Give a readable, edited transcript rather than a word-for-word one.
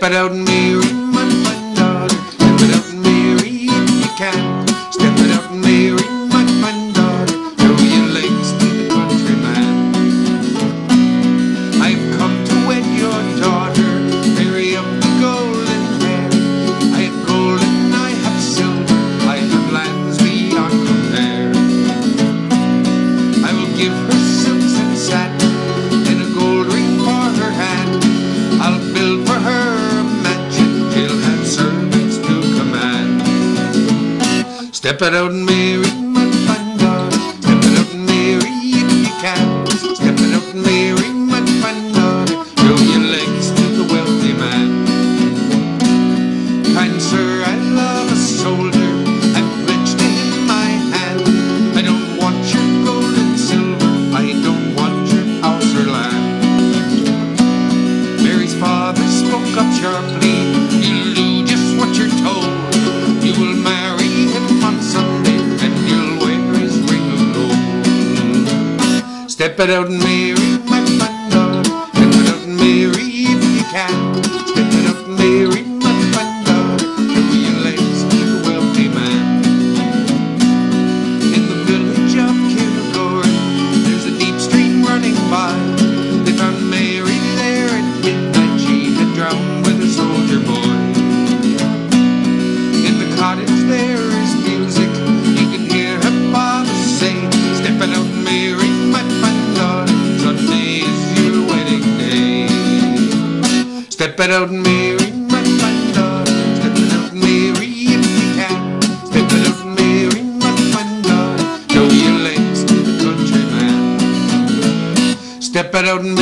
Step it out and marry my fine daughter. Step it out and marry if you can. Step it out and marry my fine daughter. Throw your legs to the countryman. I've come to wed your daughter. Marry up the golden hair. I have gold and I have silver. I have lands beyond compare. I will give her silks and satin and a gold ring for her hand. I'll build for her a mansion. She'll have servants to command. Step it out and marry my fine daughter. Step it out and marry if you can. Step it out and marry my fine daughter. Throw your legs to the wealthy man. Kind sir, I love a soldier. I've pledged to him my hand. I don't want your gold and silver. I don't want your house or land. Mary's father spoke up sharply. You'll do just what you're told. You will marry him on Sunday and you'll wear his ring of gold. Step it out and marry my fine daughter. Step it out and marry if you can. Step it out and marry my fine daughter. Throw your legs to the wealthy man. In the village of Kilgore, there's a deep stream running by. They found Mary there at midnight. She had drowned with a soldier boy. In the cottage there is music. You can hear her father say, step it out and marry my fine daughter. Sunday is your wedding day. Step it out and marry my fine daughter. Step it out and marry if you can. Step it out and marry my fine daughter. Throw your legs to the countryman. Step it out and